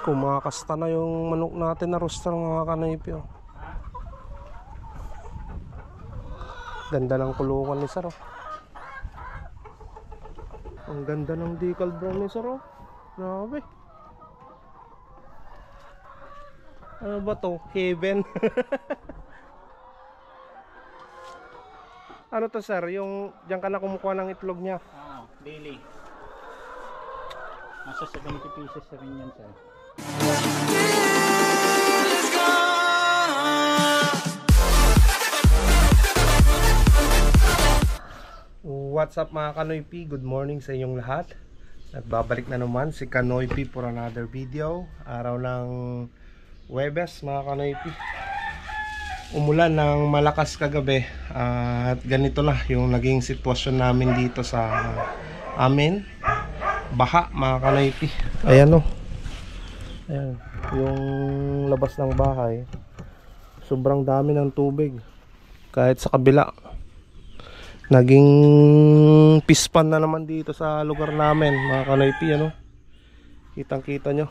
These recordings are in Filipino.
Kumakasta na yung manok natin na rooster mga kanaypi. Oh. Ganda ng kulungan ni Sir. Oh. Ang ganda ng decal brown ni Sir. Oh. Grabe. Ano ba to? Heaven. Ano to Sir? Yung diyan ka na kumukuha ng itlog niya? Oo, daily. Nasa 70 pieces na rin yan Sir. What's up mga Kanoypi? Good morning sa inyong lahat. Nagbabalik na naman si Kanoypi for another video. Araw ng Huwebes mga Kanoypi. Umulan ng malakas kagabi at ganito na yung naging sitwasyon namin dito sa amin. Baha mga Kanoypi. Ayan o. Ayan, yung labas ng bahay. Sobrang dami ng tubig. Kahit sa kabila. Naging pispan na naman dito sa lugar namin mga Kanoypi, ano? Kitang kita nyo.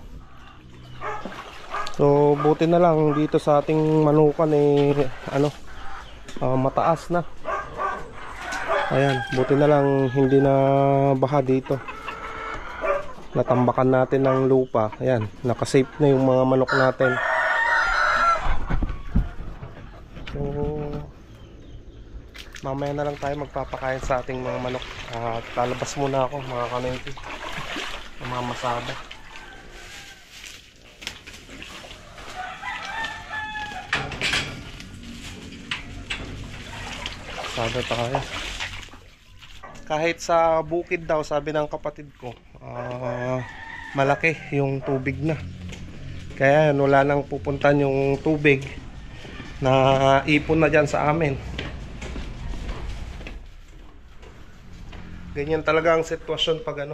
So buti na lang dito sa ating manukan mataas na. Ayan, buti na lang hindi na baha dito. Natambakan natin ng lupa. Ayan, nakasafe na yung mga manok natin. So mamaya na lang tayo magpapakain sa ating mga manok. Lalabas muna ako mga Kanoypi. Mamasada. Masada tayo. Kahit sa bukid daw, sabi ng kapatid ko, malaki yung tubig na. Kaya wala nang pupuntan yung tubig na ipon na dyan sa amin. Ganyan talaga ang sitwasyon pag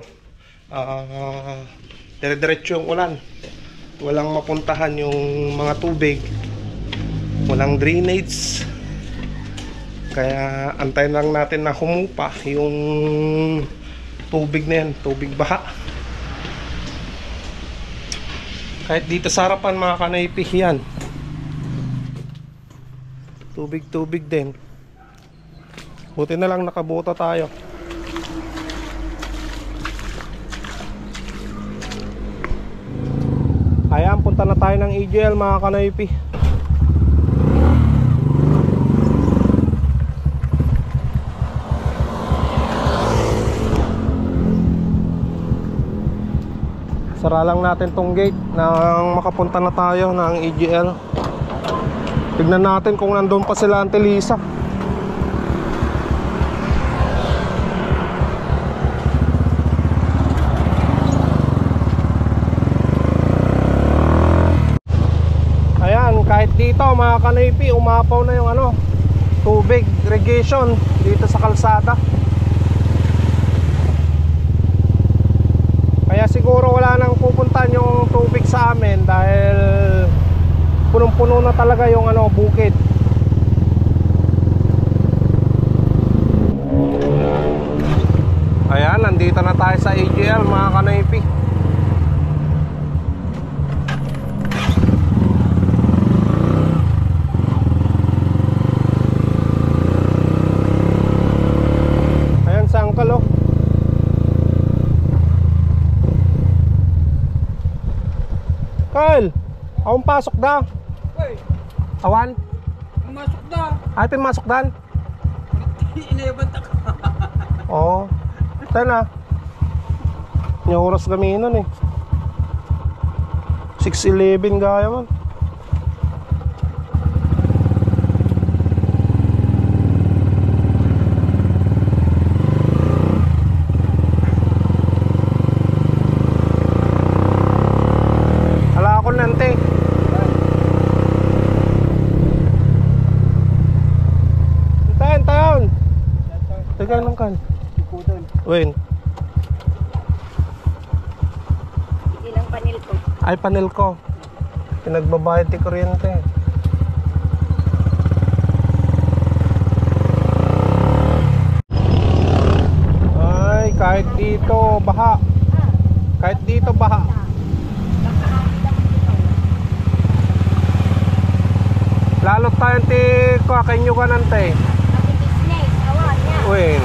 dire-diretso yung ulan. Walang mapuntahan yung mga tubig. Walang drainage. Kaya antayin lang natin na humupa yung tubig na yan, tubig baha. Kahit dito sa harapan mga Kanoypi yan. Tubig-tubig din. Buti na lang nakabuta tayo. Ayan, punta na tayo ng AGL mga Kanoypi. Sara lang natin tong gate nang makapunta na tayo ng AGL. Tignan natin kung nandun pa sila Auntie Lisa. Kahit dito mga Kanoypi, umapaw na yung tubig, irrigation dito sa kalsada. Kaya siguro wala nang pupuntahan yung tubig sa amin dahil punong-puno na talaga yung bukid. Ayan, nandito na tayo sa AGL mga Kanoypi. Kyle, akong pasok da. Uy, awan? pumasok da. Ay, pinmasok dan? Inayabanta ka. Oo. Tayo na. Yung oras kami nun 6:11 gaya man. Nante. Tayon. Tekan lang kan. Wen. Ilang panel ko. Ay panel ko. Pinagbabayad ti kuryente. Ay kahit dito baha. Kahit dito baha. tayo ti kakenyo ka nante. Pati business, awan niya. Uwin.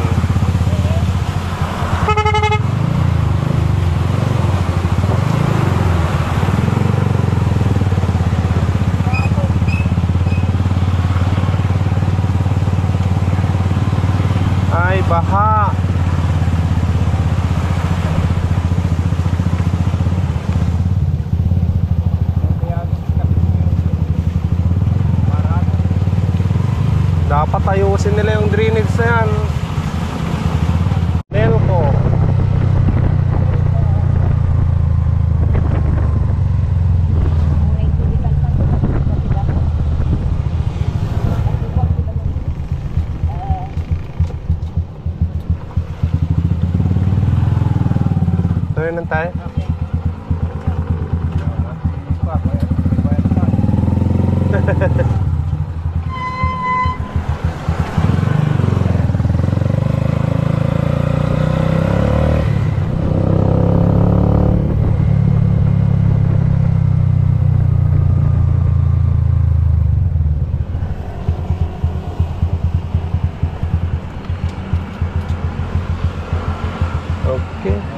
Ay, baha. Dapat ayusin nila yung drainage na yan. Nelco. May tuligan pa sa diba? Tuloy lang tayo. Okay. Okay.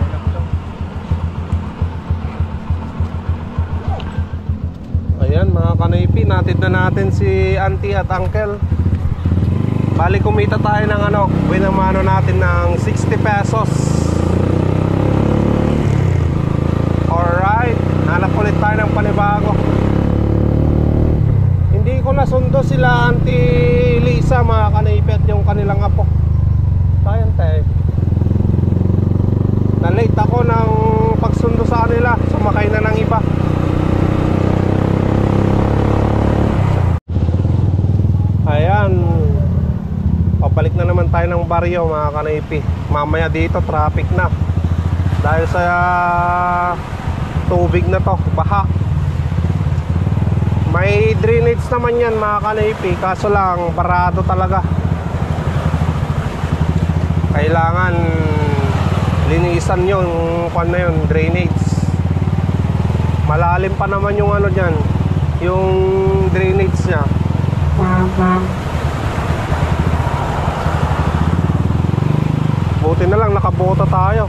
Ayan mga kanoypi, natid na natin si auntie at uncle. Bali kumita tayo ng ano, winamano natin ng 60 pesos. Alright, hanap ulit tayo ng panibago. Hindi ko nasundo sila auntie Lisa mga kanoypi at yung kanilang apo. Sayang tayo. Na-late ako ng pagsundo sa kanila, sumakay na ng iba. Ayan, pabalik na naman tayo ng baryo mga kanoypi. Mamaya dito traffic na dahil sa tubig na to, baha. May drainage naman yan mga kanoypi, kaso lang barado talaga. Kailangan linisan yung kwan na yun, drainage. Malalim pa naman yung ano dyan, yung drainage nya. Buti na lang nakabota tayo.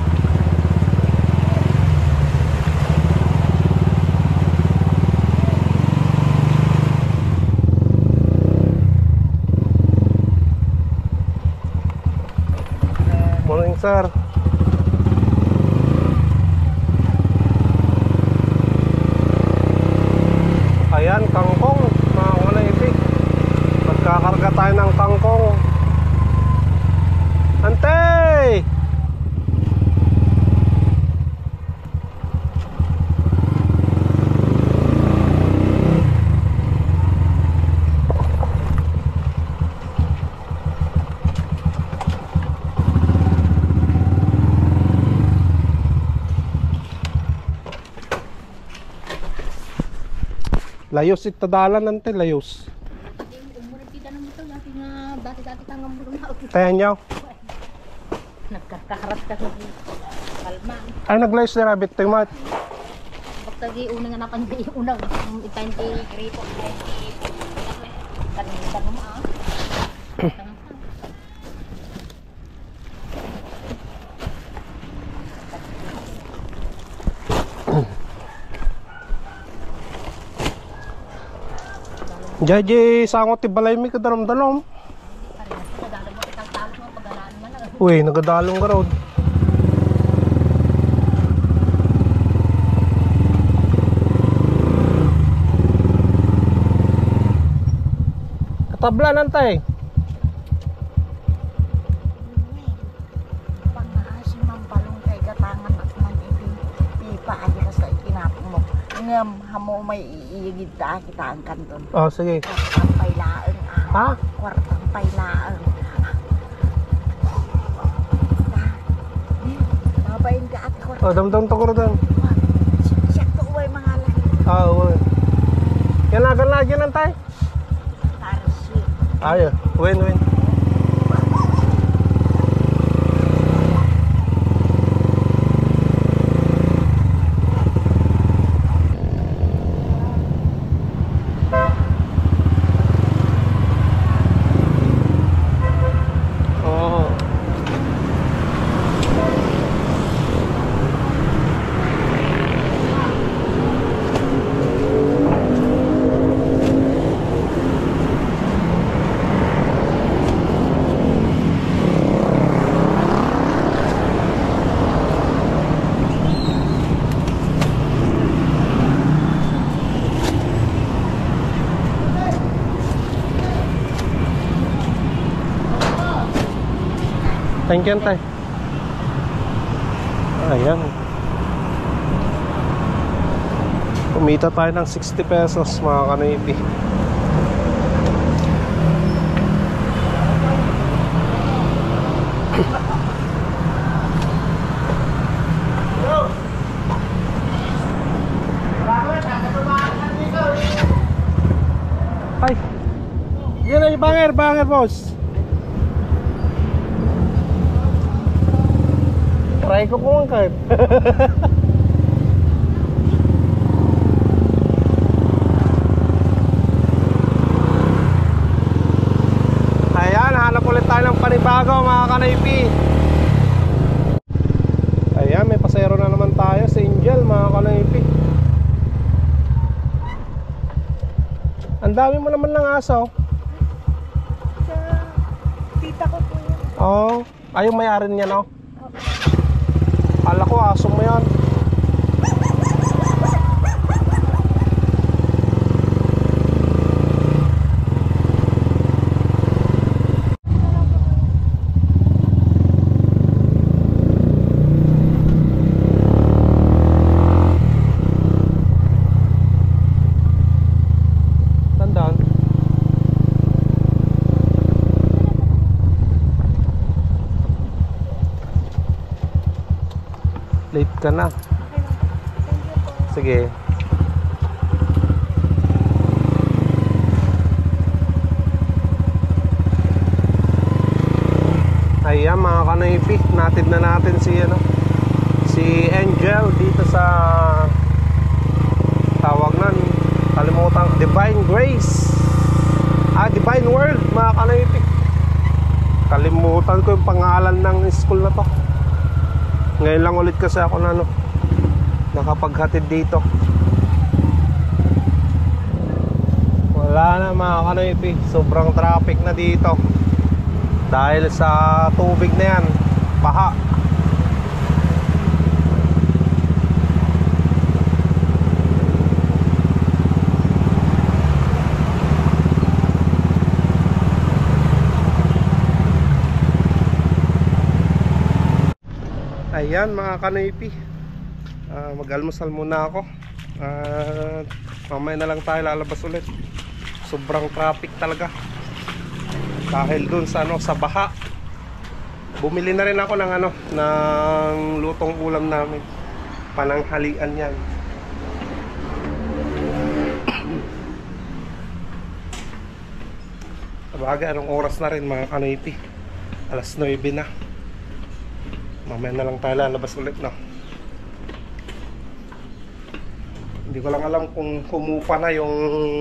Morning sir. Ayan, kangkong mga kanoypi. Magkakarga tayo ng kangkong. Antay! Layos itadalan nante, layos. Dati-dati kang ngambulong na. Tayan nyo. Nagkakaharap ka sa kalma. Ay, naglayos na rabbit tayo mat. Pagtagi unang anakan di unang 23 po. Kanina mo ah. Jaji, sangot ti balay mi kadaram-dalam. Uy, nagadalong ka raw. Katabla nantay. Pangasim ang balong kay gatangan at pipa aja ka sa ikinapong mo. Ngam hamo may iigid ta kita ang kanton. Oh, sige. Kwartang pailaang Ha? Kwartang pailaang. Mabayin ka at kwartang. Oh, damdam to ko rin. Siyak to uway mga laki. Ah, uy. Yan agan lagi nantay. Tarsi. Ayo, win. Thank you, tay. Ayan. Kumita tayo ng 60 pesos mga kanoypi. Ay, yun ay banger boss. Try ko kumangkit. Ayan, hanap ulit tayo ng panibago mga kanoypi. Ayan, may pasero na naman tayo sa Angel mga kanoypi. Ang dami mo naman ng aso. Sa tita ko po yun. Oo, ay yung may-ari niya, no? Kala ko aso mo yan. Tandaan. Late ka na. Sige. Ayan mga kanoypi, natid na natin si Angel dito sa tawag nan, kalimutan, Divine Grace. Divine World mga kanoypi. Kalimutan ko yung pangalan ng school na to. Ngayon lang ulit kasi ako na nakapaghatid dito. Wala na mga kanoypi, sobrang traffic na dito dahil sa tubig na yan, baha. Ayan mga kanoypi, mag-almusal muna ako. Mamaya na lang tayo lalabas ulit. Sobrang traffic talaga dahil dun sa sa baha. Bumili na rin ako ng ng lutong ulam namin, pananghalian yan. Sabagay, anong oras na rin mga kanoypi? Alas 9 na. Mamaya na lang tayo lalabas ulit, no? Hindi ko lang alam kung humupa na yung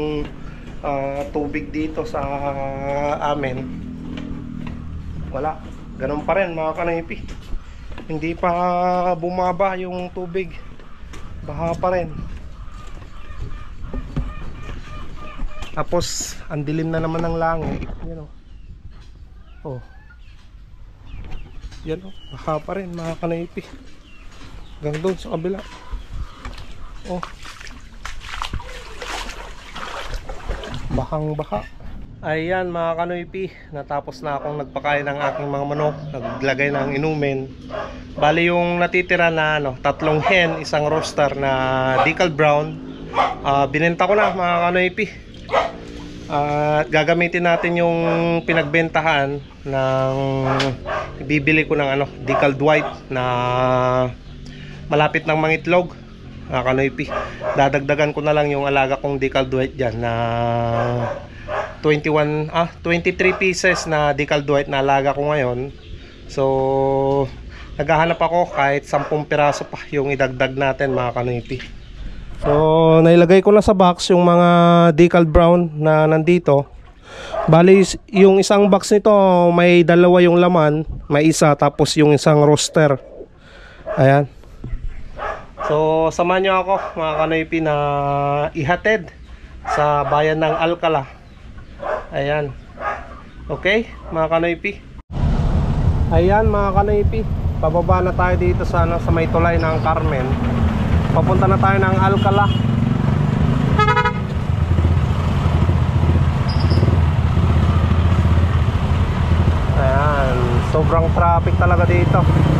tubig dito sa amin. Wala, ganun pa rin mga kanoypi. Hindi pa bumaba yung tubig, baha pa rin. Tapos ang dilim na naman ng langit. Yan, oh. Yan, baha pa rin mga kanoypi. Hanggang doon sa kabila. Oh, bahang baha. Ayan mga kanoypi, natapos na akong nagpakain ng aking mga manok, naglagay ng inumin. Bali yung natitira na 3 hen, isang roaster na decal brown, binenta ko na mga kanoypi. At gagamitin natin yung pinagbentahan ng bibili ko ng decal white na malapit ng mangitlog. Kanoypi, dadagdagan ko na lang yung alaga kong decal white dyan na 23 pieces na decal white na alaga ko ngayon. So naghahanap ako kahit 10 piraso pa yung idagdag natin mga kanoypi. So nailagay ko na sa box yung mga decal brown na nandito. Bali yung isang box nito may 2 yung laman, may isa, tapos yung isang roaster. Ayan. So samahan nyo ako mga kanoypi na ihatid sa bayan ng Alcala. Ayan. Okay mga kanoypi. Ayan mga kanoypi, pababa na tayo dito sa sa may tulay ng Carmen. Papunta na tayo ng Alcala. Ayan. Sobrang traffic talaga dito.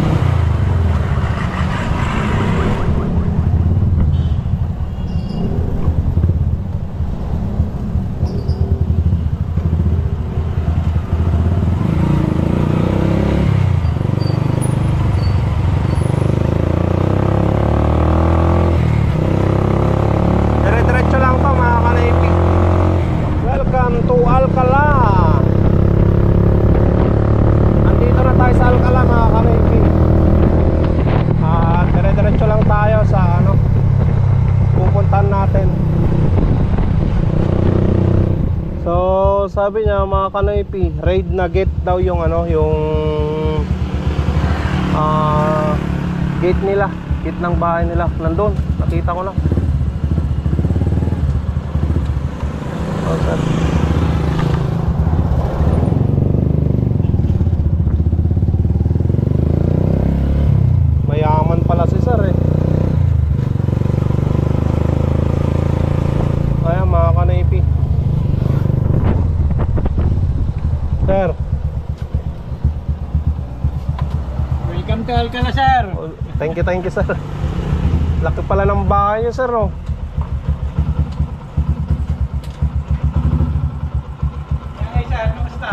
Dire-diretso lang to mga kanaypi. Welcome to Alcala. Andito na tayo sa Alcala mga kanaypi. Dire-diretso lang tayo sa ano pupuntahan natin. So sabi niya mga kanaypi, raid na gate daw yung ano, yung gate nila, gate ng bahay nila. Nandun, nakita ko na. Oh, sir. Mayaman pala si sir eh. Kaya mga kanaypi. Sir, Welcome to Alcala, sir. thank you sir. Laki pala ng bahay niyo sir oh. Hey, sir, kumusta?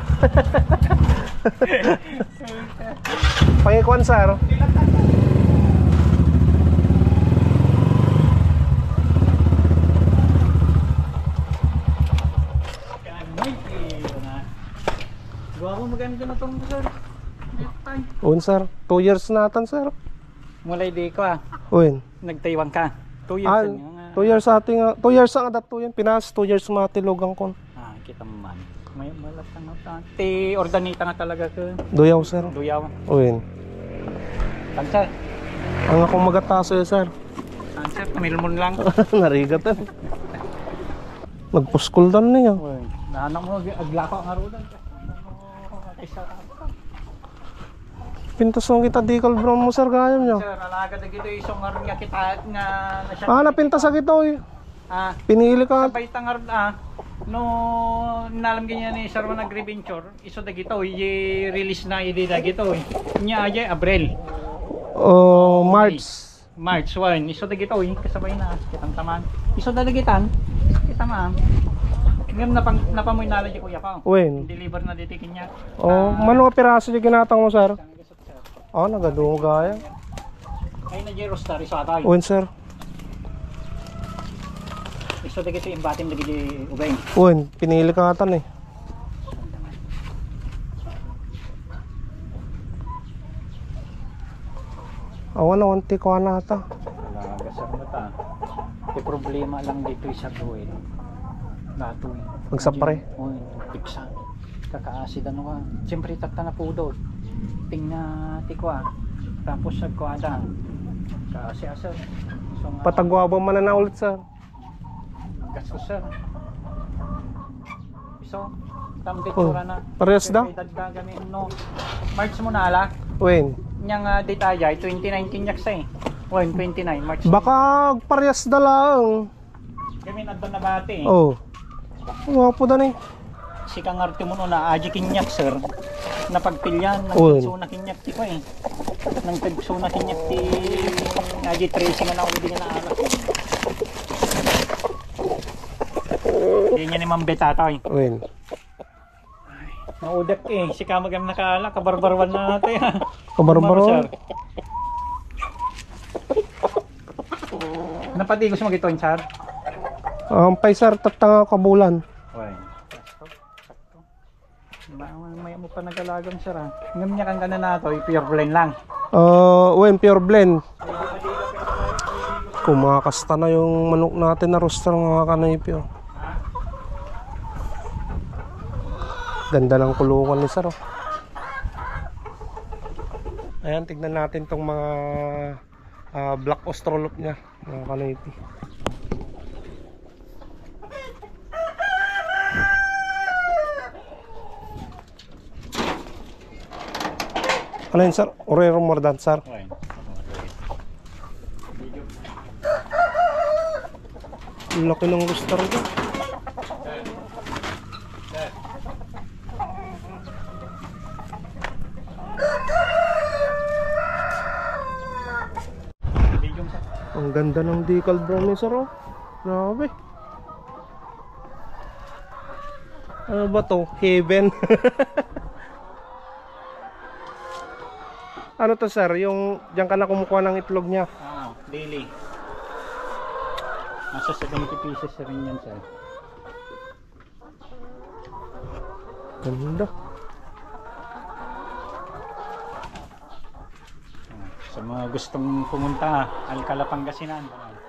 Pangikuan sir. Gawa maganda na tong sir. Un sir, 2 years natan sir. Mulay di ko Uin. nagtaiwan ka. 2 years Ah, yan. 2 years sa ating 2 years ang adat to yan. Pinas 2 years matilogang kon. Kita mo man. May malat nga ta. Ti ordanita nga talaga ko. Duyaw sir. Duyaw. Uin. Kansa. Ang akong magataso ya sir. Kansa, pamilmon lang. Narigatan. Nagpuskol dan niya. Uy, nahanap mo aglako nga rodan. Isa. Pintas mo kita dikal bro mo sir gayam niya. Sir, alaga na gito isong nga nga kita nga na siya. Napintas sa kita eh. Pinili ka. Sabay tangar no nalam ganyan ni Sir na nag-reventure, iso da gito i-release na idi da gito eh. Nya aja Abril. March. March 1, iso da gito eh, kasabay na kitang taman. Iso da gitan. Kita ma. Ngam napamoy nala di kuya ko. Uin. Deliver na ditikin niya. Mano ka piraso di ginatang mo sir? Nagadungo gaya. Ay na Jero Star iso atay. Uin sir. Iso da gito imbatim da gito ubay. Uin, pinili ka atan eh. Awan na wanti ko na ata. Alaga sir mo ta. May problema lang dito sa Ruel. Nato eh. Magsapare. Oo, piksa. Kakaasid ano ka. Siyempre takta na po doon. Tingna tikwa. Tapos nagkuada. Kasi asal. So, Patagwaba man na ulit sir. Gasko sir. So, tambit sura na. Parehas da? Dagdagan no. March mo na ala. Uin. Nyang date ay 2019 yaksa eh. 29 March. Baka parehas da lang. Kami nadon na bati. Oh. Wapo da ni. Si kang arte mo no na aji kinyak sir. Napagpilyan ng Uy. so na kinyak ti ko eh. Nang tagso na kinyak ti aji tracing na uli nga na anak. Hindi niya ni Mambeta tayo. Uin. Naudak eh. Si Kamagam nakala. Kabarbarwan na natin. Kabarbaro. Napatigos mo gito, Char? Pay sir, tatanga kabulan. Uy. Sakto. May mo pa nagalagang sir ha. Ngam niya kang gana na ito. Pure blend lang. Uin, pure blend. Kumakasta na yung manok natin na roster mga kanaypi oh. Ganda ng kulungan ni sir oh. Ayan, tignan natin tong mga black australorp niya mga kanaypi. Ano yun sir? Orero Mordan sir. Uy. Laki ng rooster ko. Ang ganda ng decal brown ni sir, oh. Grabe. Ano ba to? Heaven. Ano to sir? Yung diyan ka na kumukuha ng itlog niya. Daily. Nasa 70 pieces rin yan, sir. Ganda. Sa mga gustong pumunta, Alcala, Pangasinan.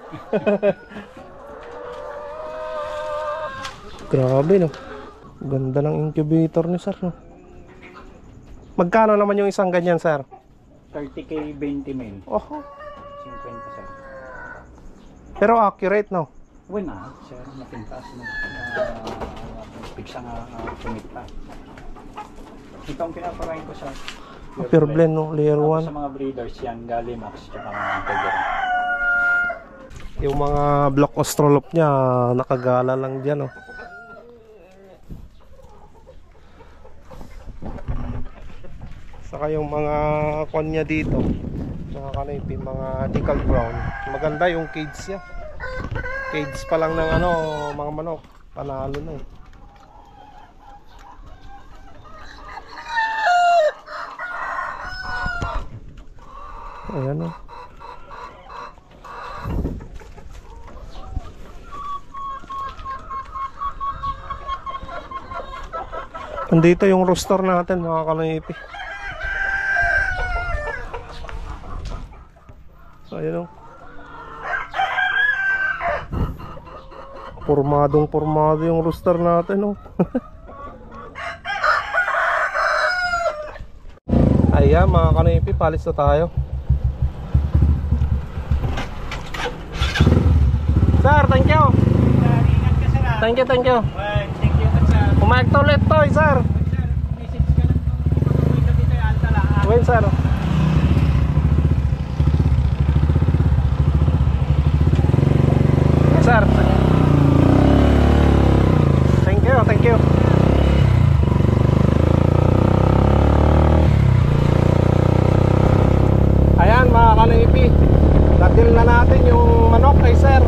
Grabe, no? Ganda ng incubator ni sir, no? Magkano naman yung isang ganyan, sir? 30K 20 mil. Oh, 50, sir. pero accurate, no? Wala, sir. Napintas mo. Pigsa nga tumigta. Ito ang pinaparain ko sa Pure blend, no? Layer Tapos 1. sa mga breeders yan, Gallimax, tsaka mga Tiger. Yung mga block Australop niya, nakagala lang dyan, oh. Saka yung mga kwan niya dito, saka kanipi, mga decal brown. Maganda yung cage niya. Cage pa lang ng ano, mga manok. Panalo na eh. Ayan, oh. Nandito yung rooster natin, mga kanipi. So, ayun, oh. Pormadong-pormado yung rooster natin, oh. Ayan, mga kanipi, palis na tayo. Sir, thank you. Thank you, thank you. Thank you, sir. Pumayag to ulit to, sir. Message ka lang kung dito ay Alcala. Wait, sir. Sir. Thank you, thank you. Ayan, mga kanipi. Nadil na natin yung manok kay sir.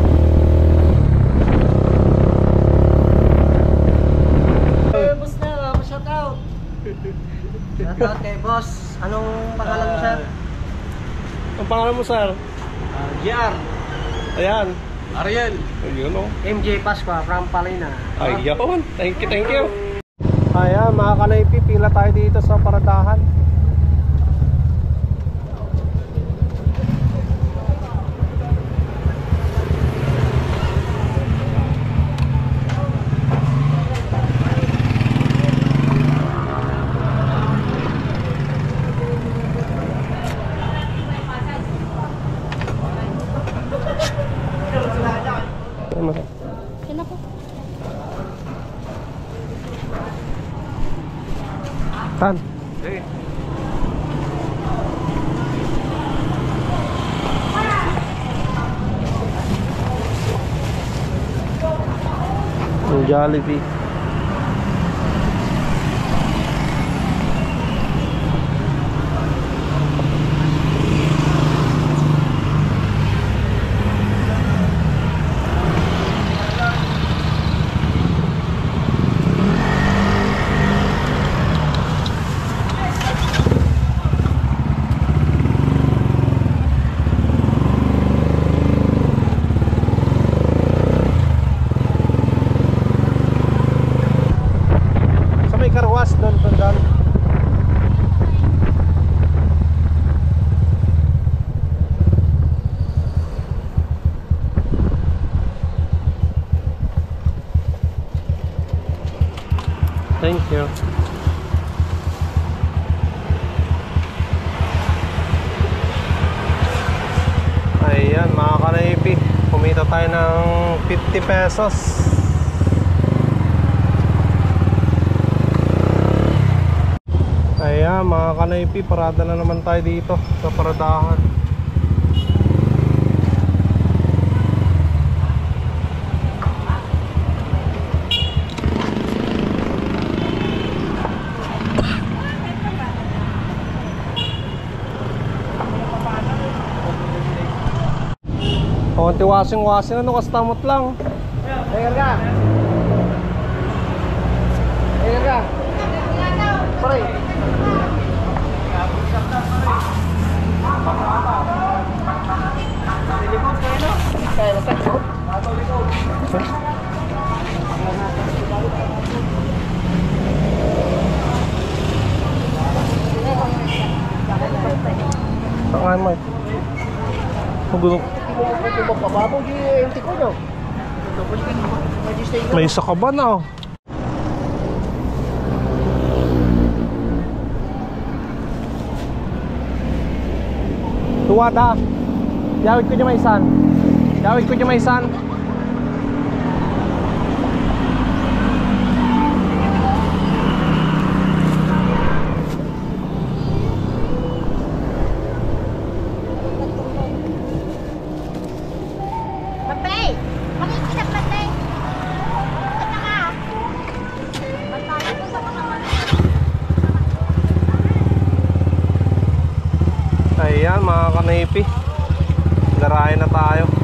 Boss na, shout out. Shout out kay boss. Anong pangalan mo, sir? Ang pangalan mo, sir? JR. Ayan. Ariel. Ayun, oh. MJ Pasqua from Palina. Ayun. Thank you, thank you. Ayan, mga kanaypi, pila tayo dito sa paradahan. Yan na po. Saan? Yung Jollibee. Sa may karwas doon, doon. Thank you. Ayan, mga kanaypi, kumita tayo ng 50 pesos. Ayan, mga kanaypi, parada na naman tayo dito sa paradahan. tiwasing-wasing ano, kastamot lang. Tingnan ka. Tingnan ka. Pare. Tangan mo. Magulo. Magpapababaw di yung tiko nyo. May isa ka ba na? Tuwada. Yawid ko niya may isan. Yawid ko niya may isan. Papay! Makikinap patay! Ito nga! Patay ko sa mga Ayan mga kanaypi. Garahe na tayo.